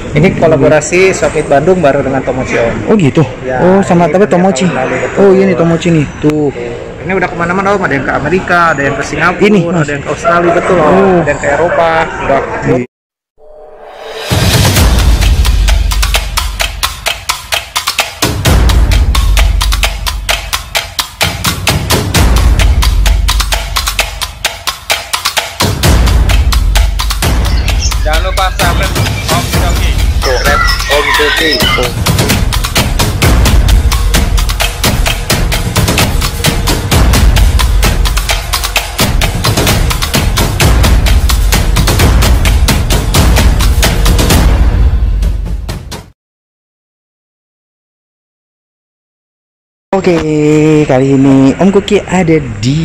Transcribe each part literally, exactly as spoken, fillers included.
Ini kolaborasi Shopmeet Bandung baru dengan Tomochi Om. Oh gitu. Ya, Oh sama tapi Tomochi. Oh iya nih Tomochi nih. Tuh. Ini udah kemana-mana Om, ada yang ke Amerika, ada yang ke Singapura, Ini, ada yang ke Australia, betul Om. Oh. Ada yang ke Eropa, udah. Jangan lupa subscribe Om Joki. Subscribe Om Joki. Oke, kali ini Om Kuki ada di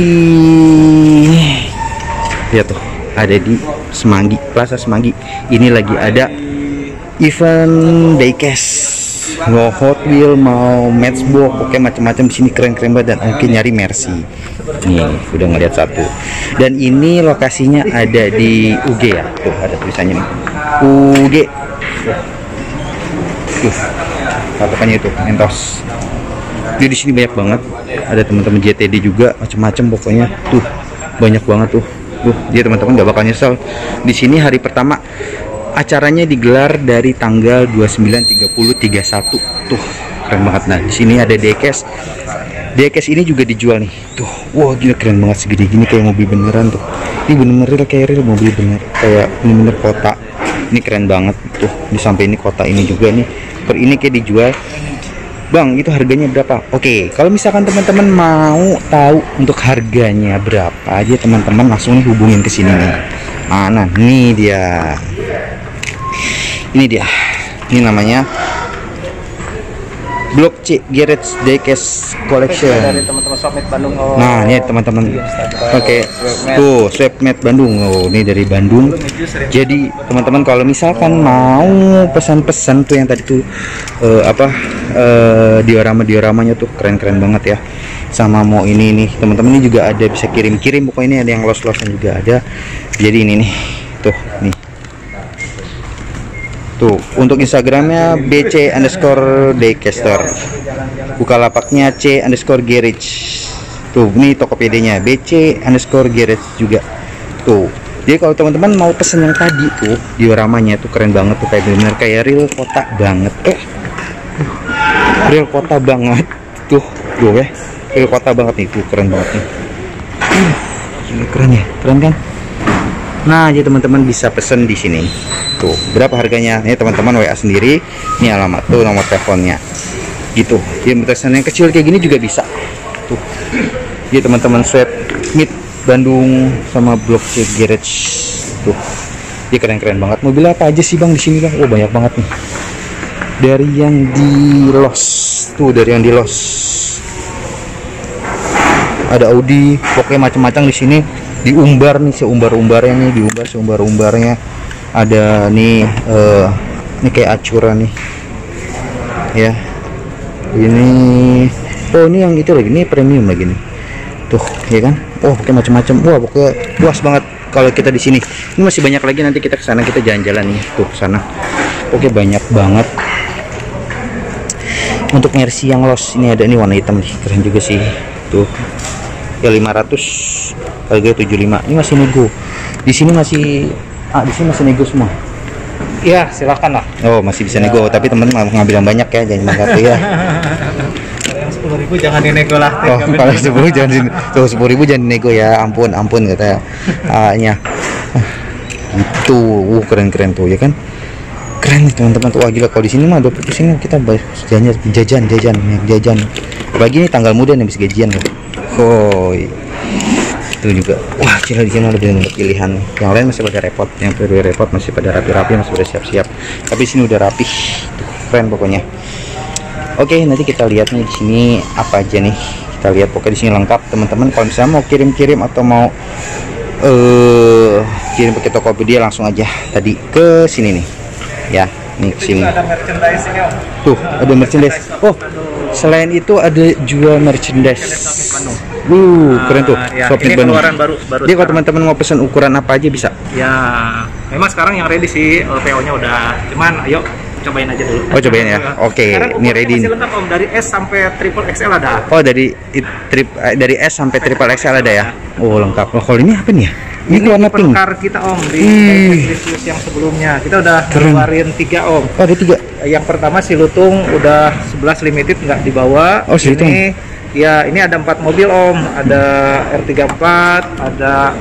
lihat tuh, ada di Semanggi, Plaza Semanggi. Ini lagi ada event diecast. Mau Hot Wheel, mau Matchbox, oke macam-macam di sini keren-keren banget. Dan Om nyari Mercy. Nih, udah ngeliat satu. Dan ini lokasinya ada di U G ya. Tuh, ada tulisannya nih. U G. Tuh. Patokannya itu, Mentos. Jadi di sini banyak banget, ada teman-teman J T D juga, macam-macam pokoknya tuh banyak banget tuh. Tuh, dia teman-teman gak bakal nyesel. Di sini hari pertama acaranya digelar dari tanggal dua puluh sembilan, tiga puluh, tiga puluh satu. Tuh, keren banget. Nah, di sini ada diecast. Diecast ini juga dijual nih. Tuh, wah gila keren banget segede gini kayak mobil beneran tuh. Ini bener-bener kayak real mobil bener, kayak bener-bener kota. Ini keren banget tuh. Di samping ini kota ini juga nih. Per ini kayak dijual. Bang, itu harganya berapa? Oke, kalau misalkan teman-teman mau tahu untuk harganya berapa aja, teman-teman langsung nih hubungin ke sini nih. Mana? Nih dia. Ini dia. Ini namanya Blok C Garage Diecast Collection. Dari teman-teman Shopmeet Bandung. Oh. Nah, ini teman-teman. Oke. Tuh, Shopmeet Bandung. Oh, ini dari Bandung. Jadi, teman-teman kalau misalkan mau pesan-pesan tuh yang tadi tuh uh, apa? Uh, diorama-dioramanya tuh keren-keren banget ya. Sama mau ini nih, teman-teman ini juga ada bisa kirim-kirim, pokoknya ini ada yang los-losan juga ada. Jadi ini nih. Tuh, nih. Tuh, untuk Instagramnya B C underscore daycaster, Bukalapaknya C underscore garage. Tuh, ini Tokopedia-nya B C underscore garage juga. Tuh, jadi kalau teman-teman mau pesen yang tadi tuh dioramanya tuh keren banget tuh, kayak bener-bener kayak real kota banget. Eh, real kota banget tuh, tuh ya, real kota banget nih, tuh keren banget nih. Ini keren ya, keren kan? Nah, jadi teman-teman bisa pesen di sini. Tuh, berapa harganya? Ini teman-teman W A sendiri. Ini alamat tuh, nomor teleponnya. Gitu. Jadi pesan yang kecil kayak gini juga bisa. Tuh. Jadi teman-teman Shopmeet Bandung sama Blok C Garage. Tuh. Ini keren-keren banget. Mobil apa aja sih Bang di sini Bang? Oh, banyak banget nih. Dari yang di los. Tuh, dari yang di los. Ada Audi, pokoknya macam-macam di sini. Diumbar nih, seumbar-umbarnya nih, diumbar seumbar-umbarnya. Ada nih uh, ini kayak Acura nih ya, ini oh ini yang itu lagi, ini premium lagi nih tuh ya kan. Oh oke macam-macam, wah pokoknya puas banget kalau kita di sini. Ini masih banyak lagi, nanti kita ke sana, kita jalan-jalan nih tuh ke sana. Oke banyak banget. Untuk Mercy yang los ini ada nih warna hitam nih, keren juga sih tuh ya, lima ratus harga tujuh puluh lima. Ini masih nego di sini, masih ah di sini masih nego semua. Iya, silakan lah. Oh, masih bisa ya. Nego, tapi temen ngambil yang banyak ya, jangan cuma satu ya. Yang sepuluh ribu jangan dinego lah. Oh, kalau sepuluh jangan tuh sepuluh ribu jangan dinego ya. Ampun, ampun kata A-nya. Itu, uh keren-keren tuh ya kan. Keren teman-teman tuh. Wah gila, kalau di sini mah dua puluh persen kita jajan jajan jajan jajan. Bagi ini tanggal muda nih bisa gajian loh. Oh. Itu juga, wah gila di sini ada banyak pilihan. Yang lain masih pada repot, yang perlu repot masih pada rapi-rapi, masih pada siap-siap. Tapi sini udah rapi, tuh, keren pokoknya. Oke, nanti kita lihat nih di sini apa aja nih. Kita lihat pokoknya di sini lengkap teman-teman. Kalau misalnya mau kirim-kirim atau mau uh, kirim pakai Tokopedia langsung aja tadi ke sini nih, ya. Nih ke sini. Tuh ada merchandise. Oh, selain itu ada jual merchandise. Uh, keren tuh. Ya, Shopmeet ini Bandung. keluaran baru, baru Jadi kalau teman-teman mau pesan ukuran apa aja bisa? Ya, Memang sekarang yang ready sih uh, P O-nya udah. Cuman ayo cobain aja dulu. Oh, cobain ya. Oke, Sekarang ini ready. Masih lengkap Om, dari S sampai triple X L ada. Oh, dari it, trip eh, dari S sampai triple X L ada ya. Oh, lengkap. Oh, kalau ini apa nih ya? Ini, Ini warna pink. car kita Om di Ih. Diecast yang sebelumnya. Kita udah Keren. keluarin tiga Om. Oh, ada tiga. Yang pertama si Lutung udah sebelas limited nggak dibawa. Oh, si Lutung. Ini ya ini ada empat mobil Om. Ada R tiga puluh empat, ada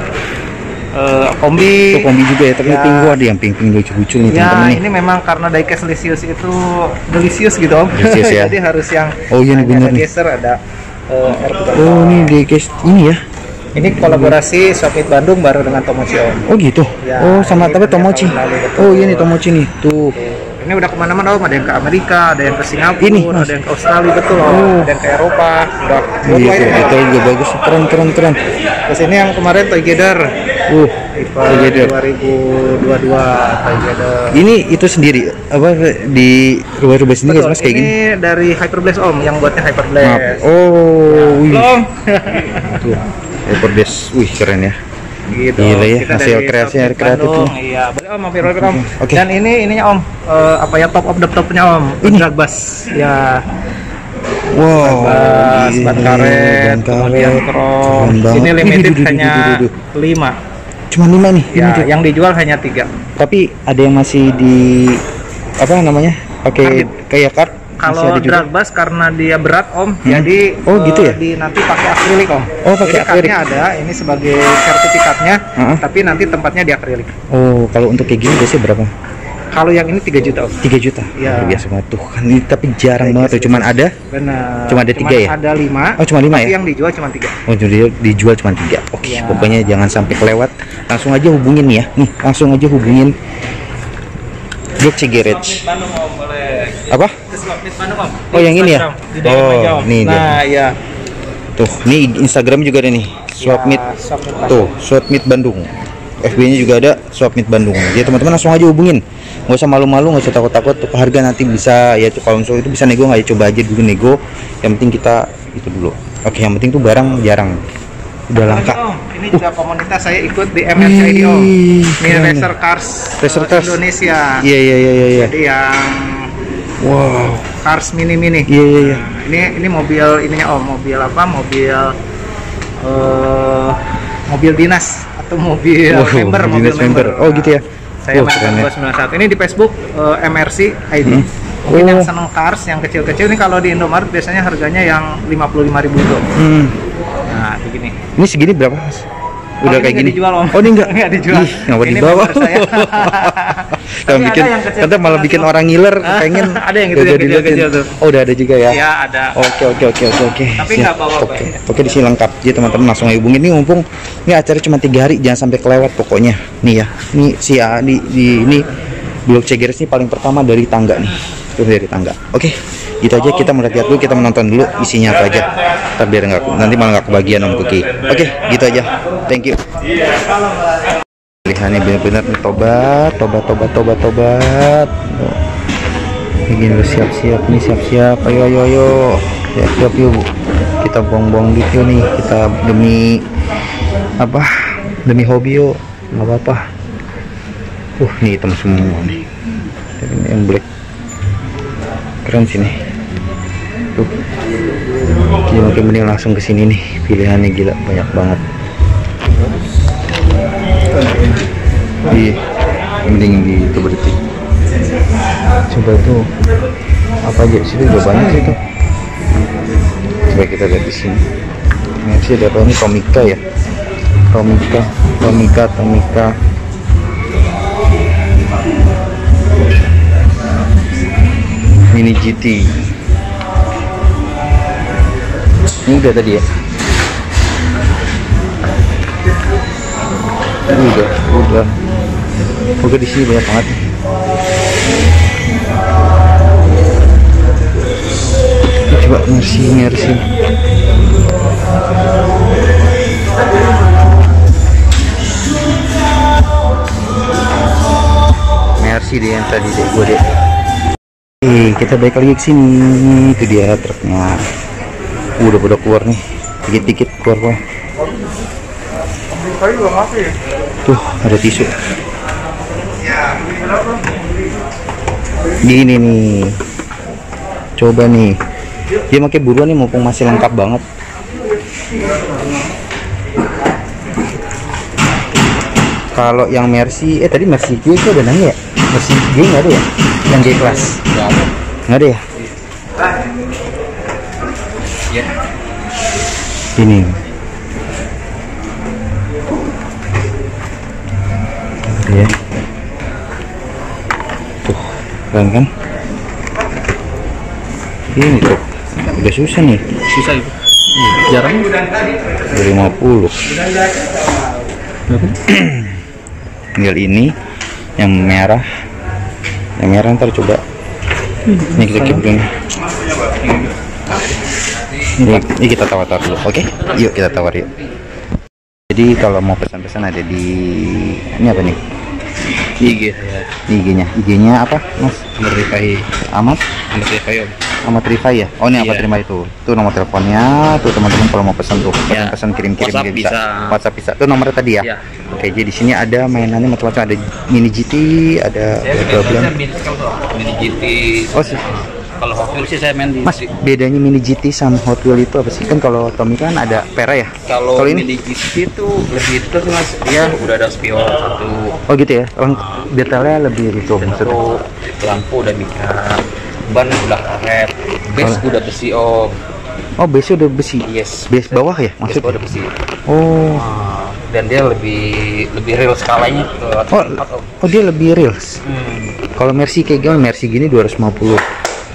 uh, kombi. Oh, kombi juga ya, tapi Ya. pink gua ada yang pink-pink lucu-lucu nih, Ya teman-teman nih. ini memang karena diecast Lisius itu delicious gitu Om. Delicious ya. Jadi harus yang Oh, iya nih, hanya bener ada nih. geser, ada uh, R tiga puluh empat. Oh, ini di guys ini ya. Ini kolaborasi Shopee Bandung bareng dengan Tomochi Om. Oh, gitu. Ya, Oh, sama ini tapi punya Tomochi. tahun lalu, betul. Oh, iya nih Tomochi nih. Tuh. Ini udah kemana-mana Om, ada yang ke Amerika, ada yang ke Singapura, Ini, Mas. ada yang ke Australia betul Om, Oh. ada yang ke Eropa, udah Iya, worldwide, Om. itu juga bagus. Keren, keren, keren. Terus ini yang kemarin Together, Uh, IPA Together. dua ribu dua puluh dua Together. Ini itu sendiri apa di rubah-rubah sendiri Betul, Mas kayak ini gini? dari Hyperblaze Om, yang buatnya Maaf. Hyperblaze. Oh, wih. Belum. Tuh. Hyperblaze. Wih, keren ya. Gitu. Gila ya, Kita hasil dari kreasi Shopee dari kreatif Bandung. nih. Iya, boleh Om, mampir mampir Om. Oke. Dan ini ininya Om, eh, apa ya top of the topnya Om, Ini? drag bus. Ya. Wow. Bas, gila, ban karet, ban kemudian karet. cross. Keren banget. Ini Ih, limited duh, duh, duh, hanya duh, duh, duh. lima. Cuma lima nih. Ya, limited. yang dijual hanya tiga. Tapi ada yang masih di apa namanya? Pakai Karbit. kayak kart. Masih Kalau ada juga. drag bus karena dia berat Om, Hmm. jadi Oh, gitu eh, ya? di nanti pakai akrilik Om. Oh, pakai Jadi akrilik. kartnya ada, ini sebagai sertifikatnya, Heeh. tapi nanti tempatnya di akrilik. Oh, kalau untuk kayak gini biasanya berapa? Kalau yang ini tiga juta Om. tiga juta. Iya. Luar biasa banget tuh. Kan ini tapi jarang Kayak banget tuh. gitu. Cuman ada. Benar. Cuma ada tiga ya? Ada lima. Oh, cuma lima tapi ya? yang dijual cuma tiga. Oh, jadi dijual cuma tiga. Oke, Iya. pokoknya jangan sampai kelewat. Langsung aja hubungin ya. Nih, langsung aja hubungin Blok C Garage. Bandung Om, boleh. Apa? Swapmeet Bandung Om. Oh, yang ini ya? Di D M Oh, aja, Om. nih dia. Nah, iya. Tuh, nih Instagram juga ada nih. Swapmeet. Ya, Swapmeet Bandung. Tuh, Swapmeet Bandung. F B-nya juga ada Swapmeet Bandung. Jadi teman-teman langsung aja hubungin. Nggak usah malu-malu, nggak usah takut-takut. Harga nanti bisa ya kalau misalnya itu bisa nego nggak ya, coba aja dulu nego. Yang penting kita itu dulu. Oke, yang penting tuh barang jarang. Udah langka. Om, ini juga komunitas saya ikut di M R C I D Om. Wih, Ini keren. Racer Cars Racer eh, Cars. Indonesia. Iya, iya, iya, iya, iya. Jadi yang Wow. Cars mini-mini. Iya, iya, iya. Nah, ini ini mobil ininya Om, mobil apa? Mobil eh mobil dinas atau mobil Wow, member, mobil dinas member. member. Oh, gitu ya. Saya Oh, main keren ya. dua sembilan satu. Ini di Facebook eh, M R C I D. Hmm. Mungkin Oh. yang seneng cars yang kecil-kecil ini kalau di Indomaret biasanya harganya yang lima puluh lima ribu tuh. Hmm. Nah, begini. Ini segini berapa, Mas? Udah Oh, kayak ini nggak gini. dijual, Om. Oh, ini enggak. Nggak dijual. Ih, ngapa Ini dibawa? member saya. Kalau Tapi bikin ada yang kecil-kecil nanti malah bikin tuh. orang ngiler pengen. Ada yang gitu, Udah yang diliatin. kecil-kecil tuh. Oh, udah ada juga ya. Ya, ada. Oke, oke, oke, oke, oke. Tapi Siap. nggak bawa Oke, banyak. oke, di sini lengkap. Jadi teman-teman langsung aja hubungin nih, mumpung ini acara cuma tiga hari, jangan sampai kelewat pokoknya. Nih ya, ini si A di, di ini Blok C Garage ini paling pertama dari tangga nih, tuh dari tangga. Oke, gitu aja, kita mau lihat dulu, kita menonton dulu isinya apa aja. Ntar biar nggak, nanti malah nggak kebagian Om Kuki. Oke, gitu aja. Thank you. Pilihannya benar-benar nih, tobat, tobat, tobat, tobat, tobat. Tuh. Begini lu siap-siap nih, siap-siap. Ayo, ayo, ayo. Siap-siap yuk. Kita buang-buang duit yuk nih. Kita demi apa? Demi hobi yuk. Nggak apa-apa. Uh, nih hitam semua nih. Ini yang black. Keren sih nih. Tuh. Jadi makin mending langsung ke sini nih. Pilihannya gila banyak banget. Iya, mending di itu berarti. Coba tuh apa aja situ juga banyak sih tuh. Coba kita lihat di sini. Ini sih ada apa ini Tomica ya? Tomica, Tomica, Tomica. Mini G T. Ini udah tadi ya? Udah, udah. Oke, di sini banyak banget. Coba Mercy, Mercy. Mercy dia yang tadi deh, gue deh. Oke, kita balik lagi ke sini. Itu dia truknya. Udah udah keluar nih, dikit-dikit keluar keluar. Tuh ada tisu. Gini nih, coba nih, dia pakai buruan nih, mumpung masih lengkap banget. Kalau yang Mercy, eh tadi Mercy G itu ada nanya ya? Mercy G nggak ada ya? Yang G class? Nggak ada ya? Ini. Ya. Tuh, keren kan? Ini tuh, udah susah nih. Susah itu. Jarang. dua lima puluh. Tinggal ini yang merah. Yang merah ntar coba. Ini kita keep dulu. Ini, ini kita tawar dulu. Oke, yuk kita tawar yuk. Jadi kalau mau pesan-pesan ada di ini apa nih? I G ya. I G-nya. I G-nya apa, Mas? Amat Rifai. Amat? Amat Rifai Om. Amat Rifai ya? Oh ini Iya. Amat Rifai itu. Tuh nomor teleponnya. Tuh teman-teman kalau mau pesan tuh, Iya. pesan kirim-kirim WhatsApp bisa. bisa. WhatsApp bisa. Tuh nomornya tadi ya. Iya. Oke, jadi di sini ada mainannya macam-macam, ada mini G T, ada problem. Mini G T. Oh sih. Kalau Hot Wheels sih saya main di. Mas, bedanya mini G T sama Hot Wheels itu apa sih? Kan kalau Tommy kan ada Pera ya? Kalau ini? mini G T itu lebih itu sih Mas. Dia udah ada spion satu. Oh gitu ya? Leng- detailnya lebih itu maksudnya. Satu lampu udah mika. Ban udah karet. Base Oh. udah besi Om. Oh, base udah besi. Yes. Base bawah ya Base maksudnya? udah besi. Oh. Ah, dan dia lebih lebih real skalanya ke Oh, tempat Om. oh dia lebih reals. Hmm. Kalau Mercy kayak gimana? Mercy gini dua ratus lima puluh.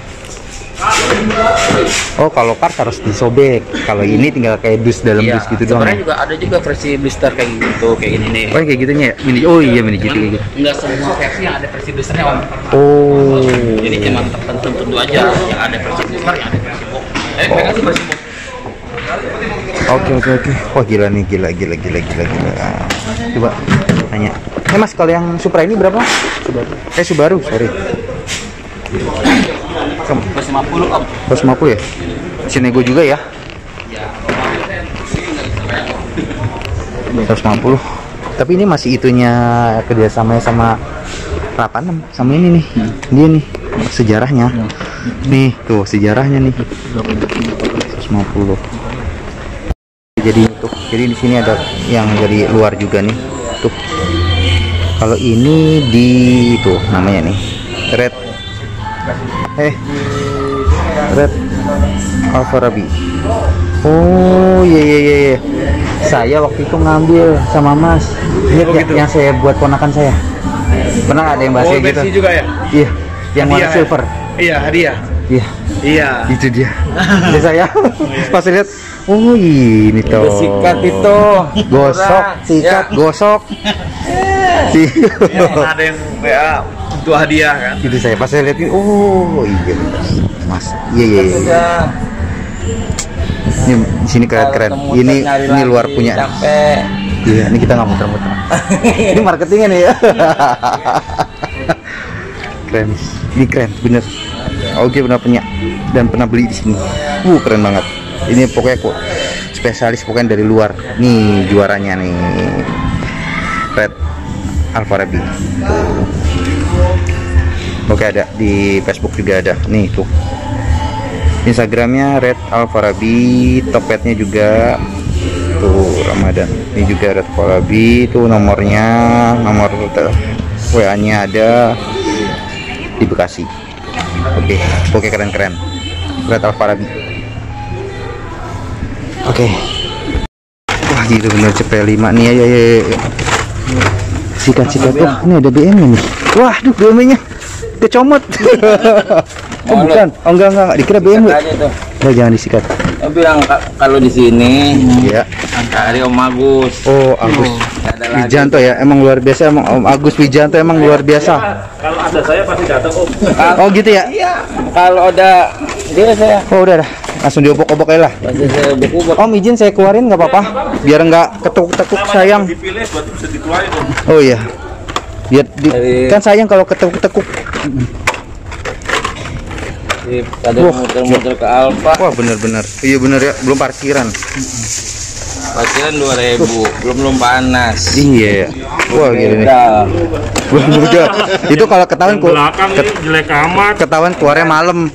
Oh, kalau kart harus disobek. Kalau ini tinggal kayak dus dalam Iya, dus gitu doang. sebenarnya ya? juga ada juga versi blister kayak gitu, kayak gini nih. Oh, kayak gitunya ya? Mini. Oh iya, mini G T kayak gitu. Enggak semua versi yang ada versi blisternya Om. Oh. Jadi cuma tertentu tentu aja yang ada versi blister, yang ada versi box. Eh, Oh. mereka sih versi box. Oke oke oke. Wah gila nih, gila gila gila gila gila. Coba tanya. Eh Mas, kalau yang Supra ini berapa? Subaru. Eh Subaru, sorry. seratus lima puluh Om. seratus lima puluh ya? Si nego juga ya? seratus lima puluh. Tapi ini masih itunya kerjasamanya sama delapan enam sama ini nih. Dia nih sejarahnya. Nih tuh sejarahnya nih. seratus lima puluh. Jadi tuh, jadi di sini ada yang dari luar juga nih. Tuh. Kalau ini di itu namanya nih. Red. Eh. Red Alfarabi. Oh iya iya iya iya. Saya waktu itu ngambil sama Mas. Lihat Oh, ya, gitu. yang saya buat ponakan saya. Pernah ada yang bahas Oh, kayak gitu? versi juga ya? Iya, yang warna Hadiah, silver. Iya, hadiah. Iya, Iya. itu dia. Jadi saya pas lihat, oh ini tuh. Sikat itu. Gosok, sikat, gosok. Iya. Ada yang W A untuk hadiah kan? Itu saya pas saya lihat, oh iya benar. Mas, iya iya iya. Ini di sini keren-keren. Ini ini luar punya. Iya, ini kita nggak muter-muter. Ini marketingnya nih ya. Keren. Ini keren, bener. Oke, pernah punya dan pernah beli di sini. Uh, keren banget. Ini pokoknya kok spesialis pokoknya dari luar. Nih juaranya nih. Red Alfarabi. Oke, ada di Facebook juga ada. Nih tuh. Instagramnya Red Alfarabi, Tokpetnya juga tuh Ramadan. Ini juga Red Alfarabi, tuh nomornya, nomor W A-nya ada di Bekasi. Oke, oke keren-keren. Red Alfarabi. Oke. Wah gitu bener C P lima nih ya ya ya. ya. Sikat-sikat tuh, ini ada B M-nya nih. Wah, aduh B M-nya kecomot. Oh, Oh, bukan. Oh enggak enggak, enggak. Dikira B M W. Sikat aja tuh. Oh, jangan disikat. Saya bilang ka- kalau di sini Iya. cari Om Agus. Oh, Agus Nggak ada lagi. Wijanto ya, emang luar biasa emang Om Agus Wijanto emang luar biasa. Kalau ada saya pasti datang Om. Oh, gitu ya? Iya. Kalau ada dia saya Oh, udah dah. Langsung diobok-obok aja lah. pasti saya buku buat Om izin saya keluarin nggak apa-apa? Biar nggak ketukuk-tekuk sayang. Dipilih berarti bisa dikeluarin Om. Oh iya. Biar di- Dari- kan sayang kalau ketukuk-tekuk. pada Wah, muter-muter ke Alfa. Wah, bener-bener. Iya bener ya, belum parkiran. Paciran dua ribu, belum belum panas. Iya. Wah gini nih. Belum muda. Itu kalau ketahuan ku, belakang ini jelek amat. ketahuan keluarnya malam.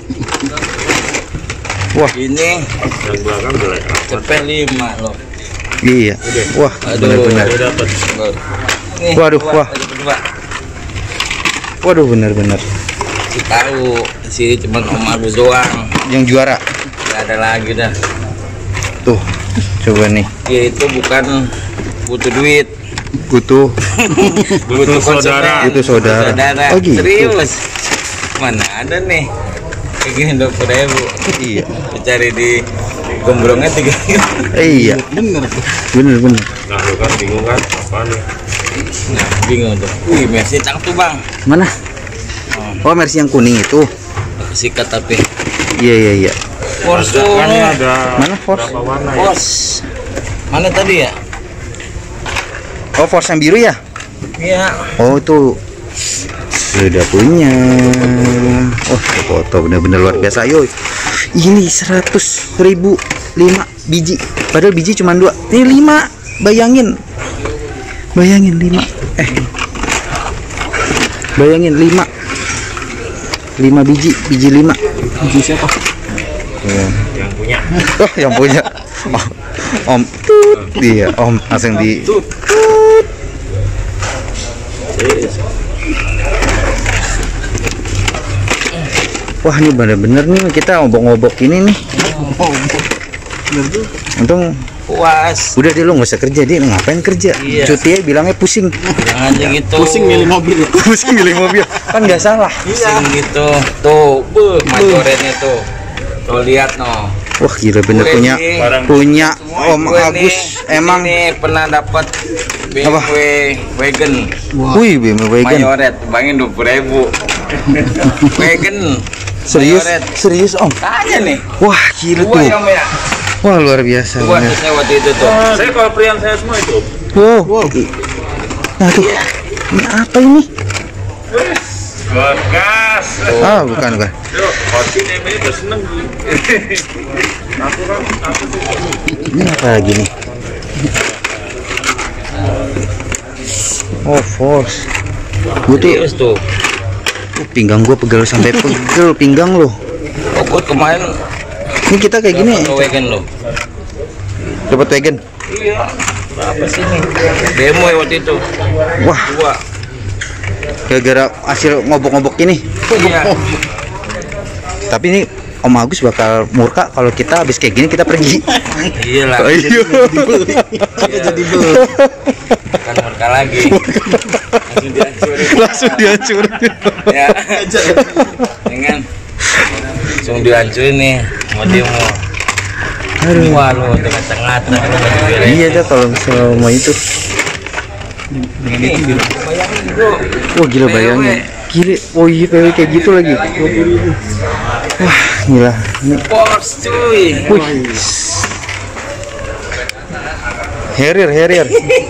Wah. Ini Yang belakang jelek amat. cepet lima loh. Iya. Wah, Aduh. benar-benar. Udah dapet. Nih, Waduh, dua, wah. ada berdua. Waduh, benar-benar. Si tahu di sini cuma Om Agus doang. Yang juara. Gak ada lagi dah. Tuh. Coba nih. Dia itu bukan butuh duit, Butuh butuh saudara. konsumen. Butuh saudara. Saudara. Oh, gitu. Serius. Mana ada nih kayak gini dua puluh ribu. Iya. Cari di gombrongnya tiga ribu. Iya. Bener. Bener bener. Nah lu kan bingung kan apa nih? Nah, bingung tuh. Wih, Mercy cakep tuh bang. Mana? Oh, Mercy yang kuning itu. Sikat tapi. Iya iya iya. Force Kan ini ada Mana Force? berapa warna ya? Force. Mana tadi ya? Oh, Force yang biru ya? Iya. Oh, itu udah punya. Oh, foto bener-bener luar biasa. Ayo. Ini seratus ribu lima biji. Padahal biji cuma dua. Ini lima. Bayangin. Bayangin lima. Eh. Bayangin lima. lima biji, biji lima. Biji siapa? Ya. Yang punya. Oh, yang punya. Oh, Om. Tut. Iya, Om langsung di Tut. Wah, ini bener-bener nih kita ngobok-ngobok ini nih. Untung Puas. udah deh, lu nggak usah kerja, dia ngapain kerja? Iya. Cuti aja bilangnya pusing. Jangan aja gitu. Pusing milih mobil ya. Pusing milih mobil. Kan nggak salah. Pusing gitu. Tuh, buh, macoretnya tuh. Tuh lihat no. Wah, gila bener Gue punya nih, punya Om gue Agus nih, emang. ini pernah dapat B M W wagon Wih, B M W wagon. Mayoret, bangin dua puluh ribu. Wagon. Serius? Mayoret. Serius, Om? Tanya nih. Wah, gila Gua tuh. yang ya. Wah, luar biasa. Gua bener. saya waktu itu tuh. Saya kalau prian saya semua itu. Wow. Nah, tuh. Ini apa ini? Gas. Ah, bukan, bukan. Yuk, kopi namanya udah seneng. Aku kan aku tuh Ini apa lagi nih? Oh, Force. Gue tuh, Serius tuh. uh, pinggang gue pegel sampai pegel pinggang loh. Oh, gua kemarin Ini kita kayak gini. dapat wagon loh. Dapat wagon. Iya. Apa sih nih? B M W waktu itu. Wah, Dua. gara-gara hasil ngobok-ngobok ini. Iya. Tapi ini Om Agus bakal murka kalau kita habis kayak gini kita pergi. Iya lah. Ayo. Jadi beli. Kan mereka lagi. Langsung dihancurin. Langsung dihancurin. Ya. Dengan langsung dihancurin nih mau demo. Aduh. Wah lu tengah-tengah tengah-tengah. Iya dah kalau misalnya mau itu. Ini bayangin bro. Wah, gila bayangin. Gila. Oh iya, P W kayak gitu lagi. Wah, gila. Ini Porsche cuy. wih. Harrier, Harrier.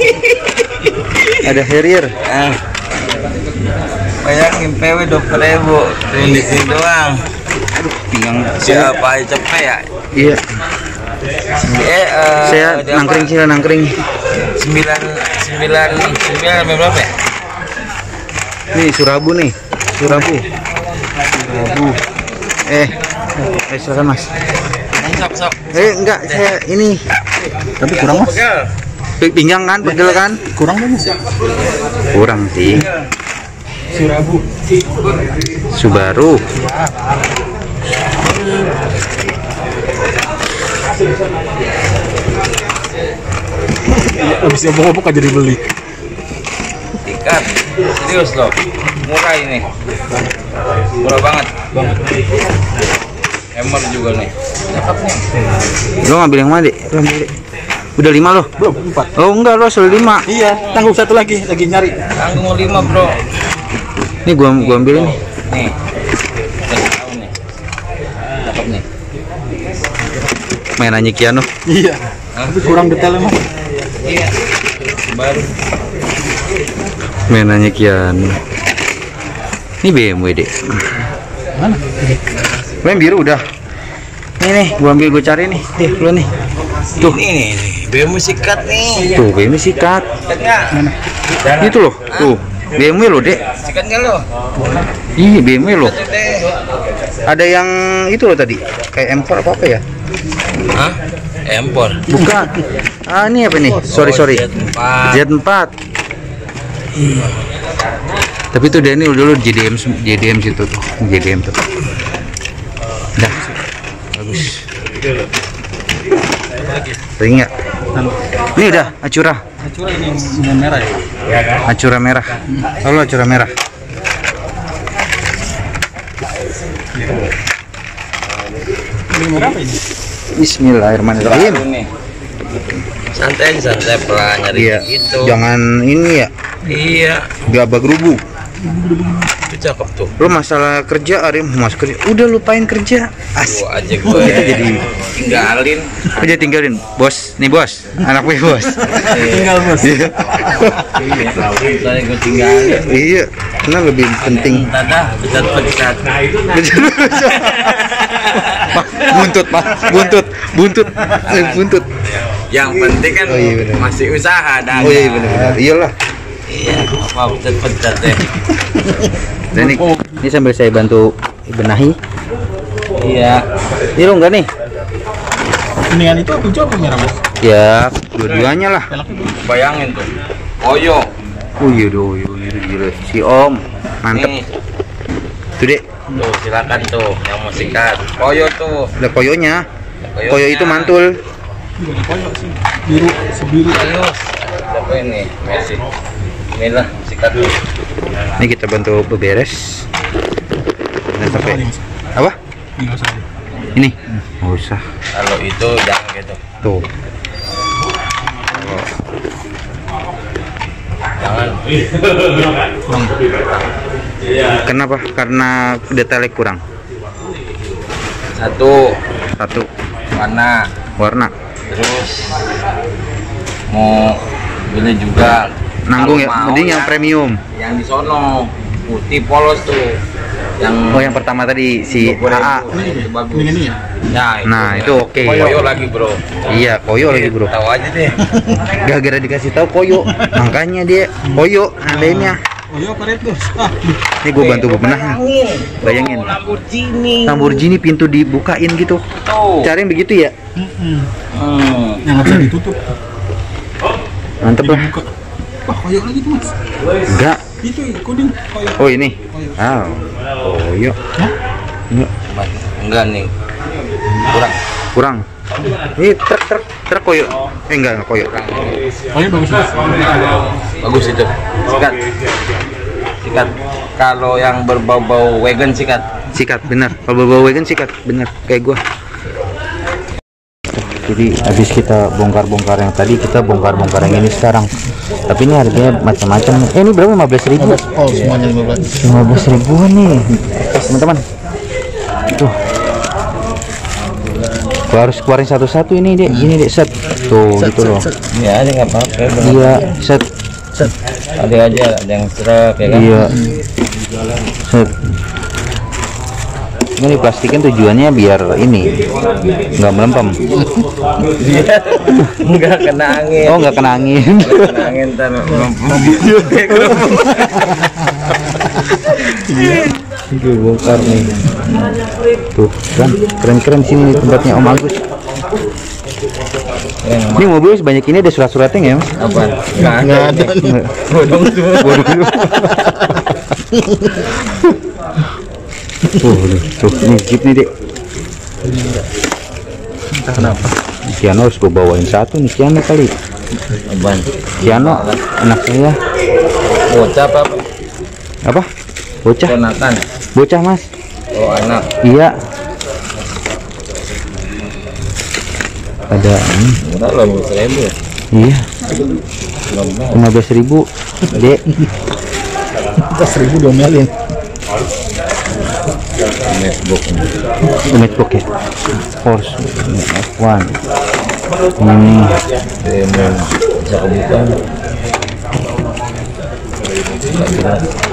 Ada Harrier. Ah. Bayangin P W dua puluh ribu. Di sini doang. Pinggang Siapa aja cepet ya? Iya. Eh, eh, Saya ada nangkring apa? sih, nangkring. sembilan sembilan sembilan sampai berapa ya? Nih Surabu nih. Surabu. Surabu. Eh, eh silakan Mas. Sok sok. Eh enggak, saya ini. Tapi kurang Mas. Pi- Pinggang kan, pegel kan? Kurang dong Mas. Kurang sih. Surabu. Subaru. Habis ngobok aja dibeli. Ikat. Serius loh. Murah ini. Murah banget. Banget. Hammer juga nih. Cakep nih. Lo ngambil yang mana, Dek? Lo ambil, Dek. Udah lima lo? Belum, empat. Oh enggak, lo asal lima. Iya, tanggung satu lagi, lagi nyari. Tanggung lima bro. Nih gua gua ambil ini. Nih. Kita tahu nih. Cakep nih. Mainannya Kiano. Iya. Tapi kurang detailnya Mas. Iya. Baru. Mainannya Kiano. Ini B M W, Dek. Mana? Lo yang biru udah. Ini nih, gua ambil gua cari nih. Nih, lu nih. Tuh. Ini nih, B M W sikat nih. Tuh, B M W sikat. Sikatnya. Mana? Itu loh. Tuh. B M W loh, Dek. Sikatnya lo. Ih, B M W loh. Itu deh. Ada yang itu loh tadi. Kayak M empat apa apa ya? Hah? Empor. Bukan. Ah, ini apa nih? Sorry, sorry. Z empat. Z empat. Tapi itu Daniel dulu J D M J D M situ tuh. J D M tuh. Dah. Bagus. Tadi nggak? Ini udah Acura. Acura ini yang merah ya. Acura merah. Lalu Acura merah. Ini merah apa ini? Bismillahirrahmanirrahim. Nih. Santai aja, santai pelan nyari Iya. gitu. Jangan ini ya. Iya. Gabak gerubu. Itu cakep tuh. Lu masalah kerja, Arim, mas kerja. Udah lupain kerja. Asik. Gua aja gue Kita jadi tinggalin. kerja tinggalin. Bos, nih bos. Anak gue bos. Tinggal bos. Iya. Soalnya gue tinggalin. Iya. Karena lebih penting. Dadah, pecat-pecat. Pak, buntut, Pak. Buntut, buntut, Eh, buntut. Yang penting kan Oh, iya bener. masih usaha dagang. Oh iya benar-benar. Iyalah. Iya, apa pecat-pecat deh. Dan ini, ini sambil saya bantu benahi. Iya. Ini lo enggak nih? Kuningan itu hijau apa merah mas? Ya, dua-duanya lah. Bayangin tuh. Koyo. Oh iya doh, iya, iya, gila. Si Om, mantep. Nih, Tuh dek, tuh silakan tuh yang mau sikat. Koyo tuh. ada koyonya. Koyonya. Koyo itu mantul. Bukan koyo sih. Biru, sebiru. Ayo. Siapa ini? Messi. Inilah sikat tuh. Ini kita bantu beberes. Dan sampai apa? Ini nggak usah. Ini? Nggak usah. Kalau itu jangan gitu. Tuh. Jangan. Kenapa? Karena detailnya kurang. Satu Satu, warna, warna. terus mau beli juga Nanggung kalau ya, mau mending yang premium. yang di sono putih polos tuh yang Oh, yang pertama tadi si dua puluh A A. ribu. Itu bagus. Kuning ini ya. Ya, Nah, itu oke. Koyo lagi bro. Iya, koyo lagi bro. Tahu aja deh. Gara-gara dikasih tahu koyo, makanya dia koyo adanya. Koyo apa red bos? Ah, Ini gue bantu bebenah. Bayangin. Lamborghini. Lamborghini pintu dibukain gitu. Tuh. Cariin begitu ya? Hmm. yang nggak bisa ditutup. Mantep lah. Buka. Wah koyo lagi tuh mas. Enggak. Itu kuning koyo. Oh ini. Ah, koyo. Enggak. Enggak nih. Kurang. Kurang. Ini truk truk truk koyo. Eh enggak, enggak koyo. Koyo bagus mas. Bagus itu. Sikat. Sikat. Kalau yang berbau-bau wagon sikat. Sikat bener. Kalau bawa wagon sikat bener kayak gua. Jadi habis kita bongkar-bongkar yang tadi, kita bongkar-bongkar yang ini sekarang. Tapi ini harganya macam-macam. Eh ini berapa? lima belas ribu. Oh semuanya lima belas. lima belas ribuan nih, teman-teman. Tuh. Gua harus keluarin satu-satu ini deh. Ini deh set. Tuh gitu loh. Ya, ini nggak apa-apa. Iya, set. Ada aja, ada yang serak ya kan. Iya. Set. Ini plastikin tujuannya biar ini nggak melempem. Enggak kena angin. Oh, nggak kena angin. Kena angin ntar Itu bongkar nih. Tuh kan keren-keren sini nih tempatnya Om Agus. Ini mobil sebanyak ini ada surat-suratnya nggak ya mas? apa? Nggak ada. Bodong semua. Waduh. Tuh, tuh, ini jeep nih dek. Entah kenapa. Kiano harus gue bawain satu nih Kiano kali. Apaan? Kiano anak saya. Bocah apa? Apa? Bocah. Ponakan. Bocah mas. Oh anak. Iya. Ada ini. Murah loh, lima ribu ya. Iya. lima belas ribu dek. Kita seribu diomelin. Macbook. Macbook ya. Force F satu. Hmm. Demon bisa kebuka.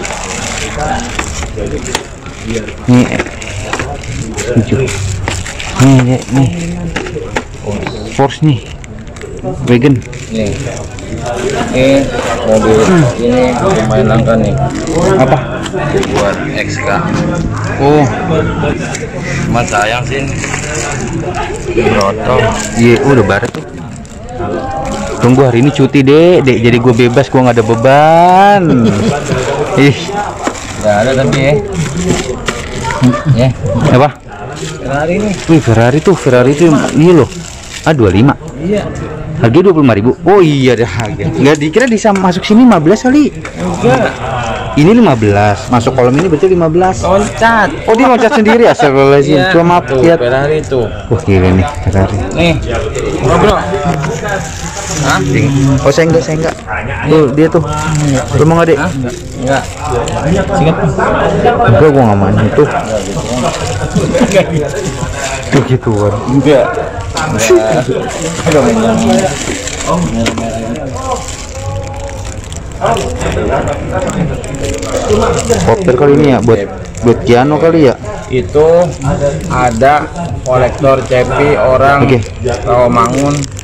Ini tujuh. Nih, nih, nih. Force nih. Wagon. Nih. Ini mobil ini lumayan langka nih. Apa? Buat X K. Oh, Cuman sayang sih. Broto. iya, udah barat tuh. Tunggu hari ini cuti deh, dek. Jadi gue bebas, gue nggak ada beban. Ih, Nggak ada tapi ya. Ya. apa? Ferrari nih. Wih, Ferrari tuh, Ferrari tuh ini loh. Ah, dua puluh lima. Iya. Harganya dua puluh lima ribu. Oh iya dah harga. Nggak dikira bisa masuk sini lima belas kali. Enggak. Ini lima belas. Masuk kolom ini berarti lima belas. Loncat. Oh, dia loncat sendiri. Astagfirullahaladzim. Iya. Cuma maaf Tuh, lihat. Ferrari tuh. Wah, gila nih Ferrari. Nih. Bro, bro. Hah? Oh, saya enggak, saya enggak. Tuh, dia tuh. Lu mau nggak, Dek? Hah? Enggak. Singkat. Enggak, gua nggak main itu. Tuh gituan. Enggak. Kopter kali ini ya buat buat Kiano kali ya. Itu ada kolektor cepi orang Oke. Rawamangun